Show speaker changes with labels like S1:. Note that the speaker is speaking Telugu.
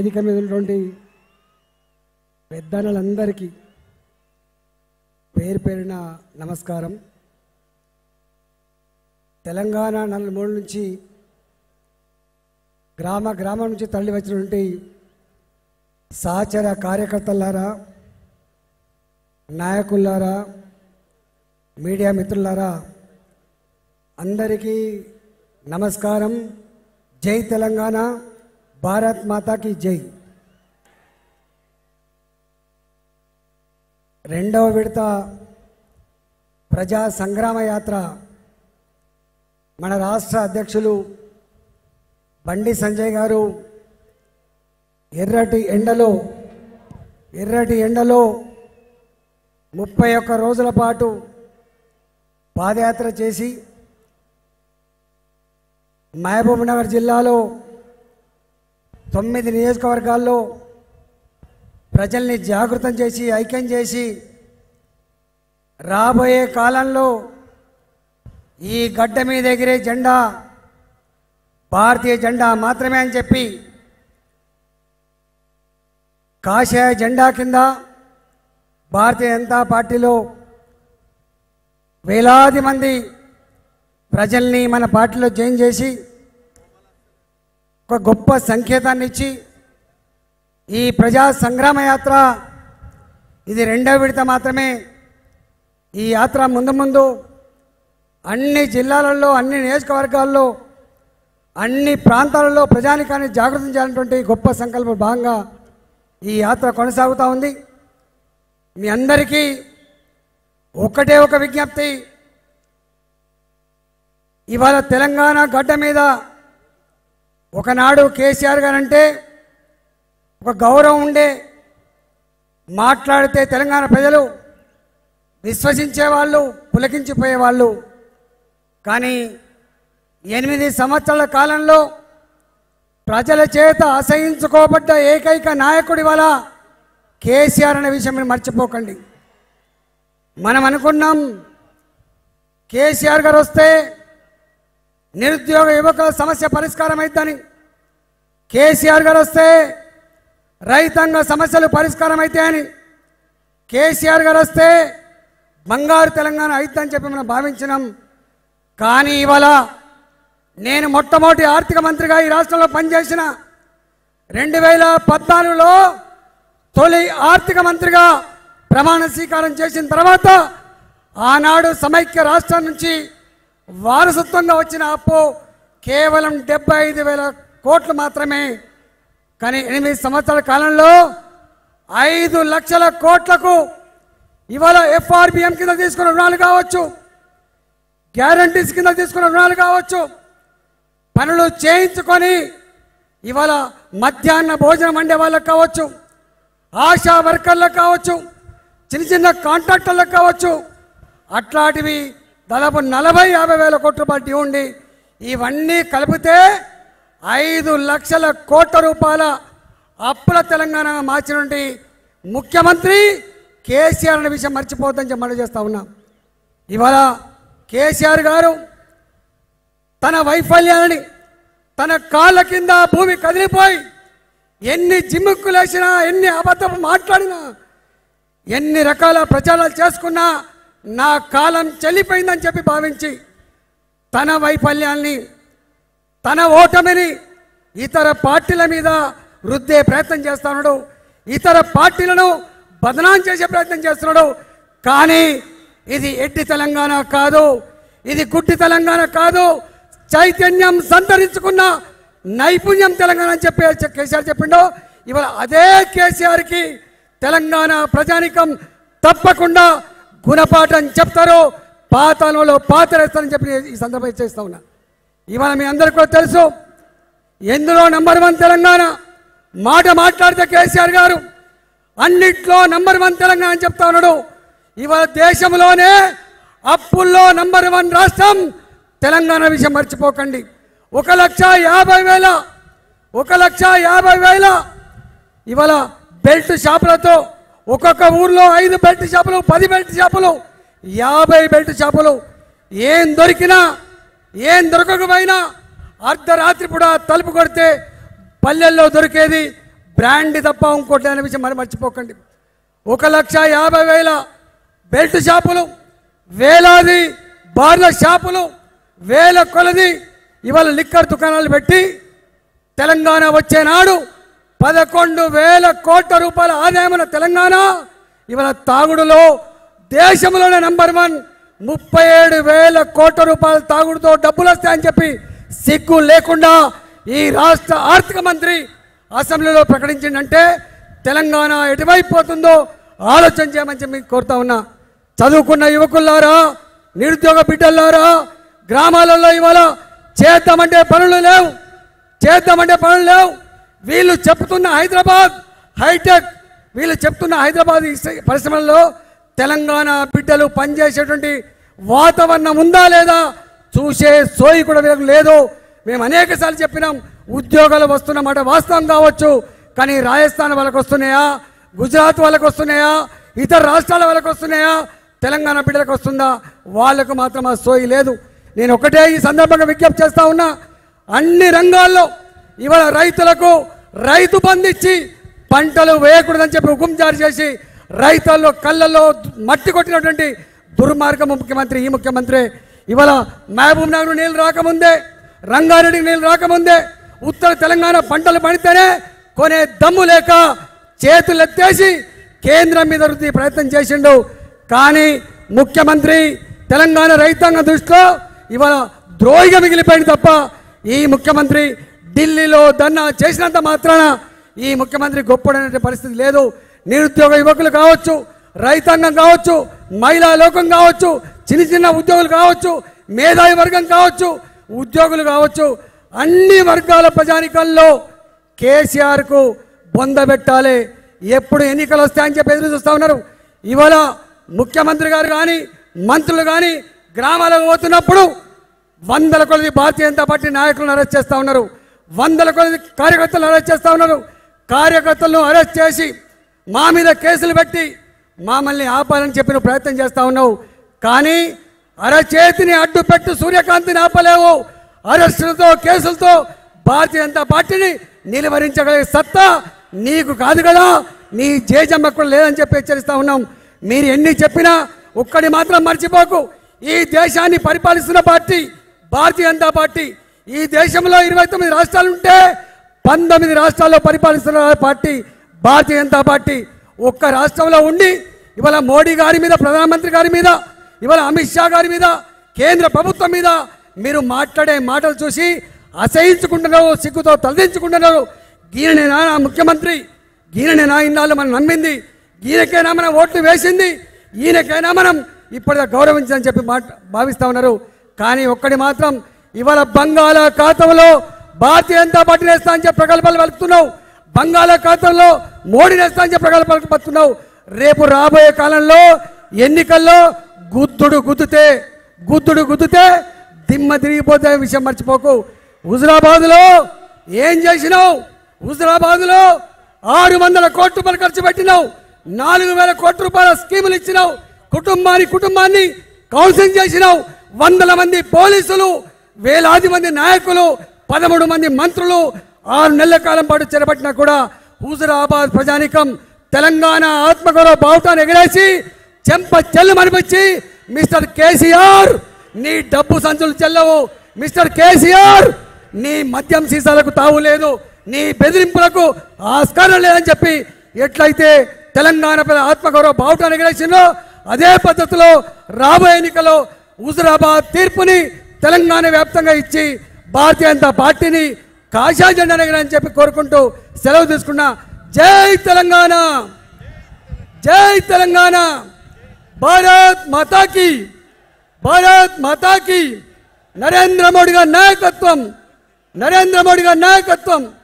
S1: వేదిక మీద ఉన్నటువంటి పెద్దలందరికీ పేరు పేరున నమస్కారం. తెలంగాణ నలుమూల నుంచి గ్రామం నుంచి తరలి వచ్చినటువంటి సహచర కార్యకర్తలారా, నాయకులారా, మీడియా మిత్రులారా అందరికీ నమస్కారం. జై తెలంగాణ, భారత్ మాతాకి జై. రెండవ విడత ప్రజా సంగ్రామ యాత్ర మన రాష్ట్ర అధ్యక్షులు బండి సంజయ్ గారు ఎర్రటి ఎండలో 31 రోజుల పాటు పాదయాత్ర చేసి మహబూబ్ నగర్ జిల్లాలో 9 నియోజకవర్గాల్లో ప్రజల్ని జాగృతం చేసి ఐక్యం చేసి రాబోయే కాలంలో ఈ గడ్డ మీద ఎగిరే జెండా భారతీయ జెండా మాత్రమే అని చెప్పి కాషాయ జెండా కింద భారతీయ జనతా పార్టీలో వేలాది మంది ప్రజల్ని మన పార్టీలో జాయిన్ చేసి ఒక గొప్ప సంకేతాన్ని ఇచ్చి ఈ ప్రజా సంగ్రామ యాత్ర ఇది రెండవ విడత మాత్రమే. ఈ యాత్ర ముందు అన్ని జిల్లాలలో, అన్ని నియోజకవర్గాల్లో, అన్ని ప్రాంతాలలో ప్రజానికాన్ని జాగృతం చేయాలన్నటువంటి గొప్ప సంకల్ప భాగంగా ఈ యాత్ర కొనసాగుతూ ఉంది. మీ అందరికీ ఒకటే ఒక విజ్ఞప్తి. ఇవాళ తెలంగాణ గడ్డ మీద ఒకనాడు కేసీఆర్ గారంటే ఒక గౌరవం ఉండే, మాట్లాడితే తెలంగాణ ప్రజలు విశ్వసించేవాళ్ళు, పులకించిపోయేవాళ్ళు. కానీ 8 సంవత్సరాల కాలంలో ప్రజల చేత అసహించుకోబడ్డ ఏకైక నాయకుడి వల్ల కేసీఆర్ అనే విషయం మీరు మర్చిపోకండి. మనం అనుకున్నాం కేసీఆర్ గారు వస్తే నిరుద్యోగ యువకుల సమస్య పరిష్కారం అవుతుందని, కేసీఆర్ గారు వస్తే రైతాంగ సమస్యలు పరిష్కారం అవుతాయని, కేసీఆర్ గారు వస్తే బంగారు తెలంగాణ అవుతుందని చెప్పి మనం భావించినాం. కానీ ఇవాళ నేను మొట్టమొదటి ఆర్థిక మంత్రిగా ఈ రాష్ట్రంలో పనిచేసిన 2014లో తొలి ఆర్థిక మంత్రిగా ప్రమాణ స్వీకారం చేసిన తర్వాత ఆనాడు సమైక్య రాష్ట్రం నుంచి వారసత్వంగా వచ్చిన అప్పు కేవలం 75,000 కోట్లు మాత్రమే. కానీ 8 సంవత్సరాల కాలంలో 5 లక్షల కోట్లకు ఇవాళ FRBM కింద తీసుకున్న రుణాలు కావచ్చు, గ్యారంటీస్ కింద తీసుకున్న రుణాలు కావచ్చు, పనులు చేయించుకొని ఇవాళ మధ్యాహ్న భోజనం వండే వాళ్ళకు కావచ్చు, ఆశా వర్కర్లకు కావచ్చు, చిన్న కాంట్రాక్టర్లకు కావచ్చు, అట్లాంటివి దాదాపు 40-50 వేల కోట్ల రూపాయలు డ్యూ ఉండి ఇవన్నీ కలిపితే 5 లక్షల కోట్ల రూపాయల అప్పుల తెలంగాణ మార్చినటువంటి ముఖ్యమంత్రి కేసీఆర్ అనే విషయం మర్చిపోద్దని చెప్పి మనం చేస్తూ ఉన్నాం. ఇవాళ కేసీఆర్ గారు తన వైఫల్యాన్ని, తన కాళ్ళ కింద భూమి కదిలిపోయి ఎన్ని జిమ్ముక్కులేసినా, ఎన్ని అబద్ధం మాట్లాడినా, ఎన్ని రకాల ప్రచారాలు చేసుకున్నా నా కాలం చెల్లిపోయిందని చెప్పి భావించి తన వైఫల్యాన్ని, తన ఓటమిని ఇతర పార్టీల మీద రుద్దే ప్రయత్నం చేస్తున్నాడు, ఇతర పార్టీలను బదనాం చేసే ప్రయత్నం చేస్తున్నాడు. కానీ ఇది ఎట్టి తెలంగాణ కాదు, ఇది గుడ్డి తెలంగాణ కాదు, చైతన్యం సంతరించుకున్న నైపుణ్యం తెలంగాణ అని చెప్పి కేసీఆర్ చెప్పిండో ఇవాళ అదే కేసీఆర్కి తెలంగాణ ప్రజానికం తప్పకుండా గుణపాఠం చెప్తారు, పాతాళంలో పాతరేస్తారని చెప్పి ఈ సందర్భంగా చేస్తూ ఉన్నా. ఇవాళ మీ అందరికీ కూడా తెలుసు, ఎందులో నంబర్ 1 తెలంగాణ మాట మాట్లాడితే కేసీఆర్ గారు అన్నిట్లో నంబర్ 1 తెలంగాణ అని చెప్తా ఉన్నాడు. ఇవాళ దేశంలోనే అప్పుల్లో నంబర్ 1 రాష్ట్రం తెలంగాణ విషయం మర్చిపోకండి. 1,50,000 ఇవాళ బెల్ట్ షాపులతో ఒక్కొక్క ఊర్లో 5 బెల్ట్ షాపులు, 10 బెల్ట్ షాపులు, 50 బెల్ట్ షాపులు. ఏం దొరికినా ఏం దొరకకపోయినా అర్ధరాత్రి కూడా తలుపు కొడితే పల్లెల్లో దొరికేది బ్రాండ్ తప్ప ఇంకోటి అనే విషయం మరి మర్చిపోకండి. 1,50,000 బెల్ట్ షాపులు, వేలాది బార్ల షాపులు, వేల కొలది ఇవాళ లిక్కర్ దుకాణాలు పెట్టి తెలంగాణ వచ్చే నాడు 11,000 కోట్ల రూపాయల ఆదాయం ఉన్న తెలంగాణ ఇవాళ తాగుడులో దేశంలోనే నంబర్ 1. 37,000 కోట్ల రూపాయల తాగుడుతో డబ్బులు వస్తాయని చెప్పి సిగ్గు లేకుండా ఈ రాష్ట్ర ఆర్థిక మంత్రి అసెంబ్లీలో ప్రకటించిందంటే తెలంగాణ ఎటువైపు పోతుందో ఆలోచన చేయమని చెప్పి కోరుతా ఉన్నా. చదువుకున్న యువకులారా, నిరుద్యోగ బిడ్డలారా, గ్రామాలలో ఇవాళ చేద్దామంటే పనులు లేవు, చేద్దామంటే పనులు లేవు. వీళ్ళు చెప్తున్న హైదరాబాద్ హైటెక్, వీళ్ళు చెప్తున్న హైదరాబాద్ పరిశ్రమల్లో తెలంగాణ బిడ్డలు పనిచేసేటువంటి వాతావరణం ఉందా లేదా చూసే సోయి కూడా వీళ్ళకి లేదు. మేము అనేక సార్లు చెప్పినాం, ఉద్యోగాలు వస్తున్నమాట వాస్తవం కావచ్చు, కానీ రాజస్థాన్ వాళ్ళకు వస్తున్నాయా, గుజరాత్ వాళ్ళకు వస్తున్నాయా, ఇతర రాష్ట్రాల వాళ్ళకు వస్తున్నాయా, తెలంగాణ బిడ్డలకు వస్తుందా? వాళ్ళకు మాత్రం ఆ సోయి లేదు. నేను ఒకటే ఈ సందర్భంగా విజ్ఞప్తి చేస్తా ఉన్నా, అన్ని రంగాల్లో ఇవాళ రైతులకు రైతు బంధు ఇచ్చి పంటలు వేయకూడదని చెప్పి హుకుం జారీ చేసి రైతుల్లో కళ్ళల్లో మట్టి కొట్టినటువంటి దుర్మార్గం ముఖ్యమంత్రి ఈ ముఖ్యమంత్రి. ఇవాళ మహబూబ్ నగర్ నీళ్ళు రాకముందే, రంగారెడ్డికి నీళ్ళు రాకముందే ఉత్తర తెలంగాణ పంటలు పండితేనే కొనే దమ్ము లేక చేతులు ఎత్తేసి కేంద్రం మీద రుద్ది ప్రయత్నం చేసిండు. కానీ ముఖ్యమంత్రి తెలంగాణ రైతాంగం దృష్టిలో ఇవాళ ద్రోహిగా మిగిలిపోయింది తప్ప ఈ ముఖ్యమంత్రి ఢిల్లీలో ధర్నా చేసినంత మాత్రాన ఈ ముఖ్యమంత్రి గొప్పడనే పరిస్థితి లేదు. నిరుద్యోగ యువకులు కావచ్చు, రైతాంగం కావచ్చు, మహిళా లోకం కావచ్చు, చిన్న చిన్న ఉద్యోగులు కావచ్చు, మేధావి వర్గం కావచ్చు, ఉద్యోగులు కావచ్చు, అన్ని వర్గాల ప్రజానికల్లో కేసీఆర్కు బొందబెట్టాలి. ఎప్పుడు ఎన్నికలు వస్తాయని చెప్పి ఎదురు చూస్తూ ఉన్నారు. ఇవాళ ముఖ్యమంత్రి గారు కానీ మంత్రులు కానీ గ్రామాలకు పోతున్నప్పుడు 100 కొలది భారతీయ జనతా పార్టీ నాయకులను అరెస్ట్ చేస్తూ ఉన్నారు, 100 కొలది కార్యకర్తలను అరెస్ట్ చేస్తూ ఉన్నారు. కార్యకర్తలను అరెస్ట్ చేసి మా మీద కేసులు పెట్టి మమ్మల్ని ఆపాలని చెప్పిన ప్రయత్నం చేస్తూ ఉన్నావు. కానీ అరచేతిని అడ్డుపెట్టు సూర్యకాంతిని ఆపలేవు. అరెస్టులతో కేసులతో భారతీయ జనతా పార్టీని నిలువరించగలిగే సత్తా నీకు కాదు కదా, నీ జేజమ్మ కూడా లేదని చెప్పి హెచ్చరిస్తూ ఉన్నాం. మీరు ఎన్ని చెప్పినా ఒక్కడి మాత్రం మర్చిపోకు, ఈ దేశాన్ని పరిపాలిస్తున్న పార్టీ భారతీయ జనతా పార్టీ. ఈ దేశంలో 29 రాష్ట్రాలు ఉంటే 19 రాష్ట్రాల్లో పరిపాలిస్తున్న పార్టీ భారతీయ జనతా పార్టీ. ఒక్క రాష్ట్రంలో ఉండి ఇవాళ మోడీ గారి మీద, ప్రధానమంత్రి గారి మీద, ఇవాళ అమిత్ షా గారి మీద, కేంద్ర ప్రభుత్వం మీద మీరు మాట్లాడే మాటలు చూసి అసహించుకుంటున్నారు, సిగ్గుతో తలదించుకుంటున్నారు. ఈయననేనా నా ముఖ్యమంత్రి, ఈయననేనా ఇన్నాళ్ళు మనం నమ్మింది, ఈయనకైనా మనం ఓట్లు వేసింది, ఈయనకైనా మనం ఇప్పటిదా గౌరవించాలని చెప్పి భావిస్తూ ఉన్నారు. కానీ ఒక్కడి మాత్రం ఇవాళ బంగాళాఖాతంలో భారతీయ జనతా పార్టీ నేస్తా అని చెప్పి ప్రగల్భాలు పలుకుతున్నావు, బంగాళాఖాతంలో మోడీ నేస్తా అని చెప్పి ప్రగల్భాలు పలుకుతున్నావు. రేపు రాబోయే కాలంలో ఎన్నికల్లో గుద్దుడు గుద్దుతే దిమ్మ తిరిగిపోతే విషయం మర్చిపోకు. హుజురాబాద్లో ఏం చేసినావు? హుజురాబాద్లో 600 కోట్ల రూపాయలు ఖర్చు పెట్టినావు, 4,000 కోట్ల రూపాయల స్కీములు ఇచ్చినావు, కుటుంబాన్ని కౌన్సిలింగ్ చేసినావు, 100 మంది పోలీసులు, వేలాది మంది నాయకులు, 13 మంది మంత్రులు 6 నెలల కాలం పాటు చేపట్టినా కూడా హుజురాబాద్ ప్రజానికం తెలంగాణ ఆత్మగౌరవ బావుటాన్ని ఎగరేసి చెంప చెల్లు మనిపించి మిస్టర్ కేసీఆర్ నీ డబ్బు సంచులు చెల్లవు, మిస్టర్ కేసీఆర్ నీ మద్యం సీసాలకు తావు లేదు, నీ బెదిరింపులకు ఆస్కారం లేదని చెప్పి ఎట్లయితే తెలంగాణ ఆత్మగౌరవ బావుటాన్ని ఎగరేసిందో అదే పద్ధతిలో రాబోయే ఎన్నికల్లో హుజురాబాద్ తీర్పుని తెలంగాణ వ్యాప్తంగా ఇచ్చి భారతీయ జనతా పార్టీని కాషా జెండా ఎగరని చెప్పి కోరుకుంటూ సెలవు తీసుకున్నా. జై తెలంగాణ, జై తెలంగాణ, భారత్ మాతాకి, భారత్ మాతాకి. నరేంద్ర మోడీ గారి నాయకత్వం, నరేంద్ర మోడీ గారి నాయకత్వం.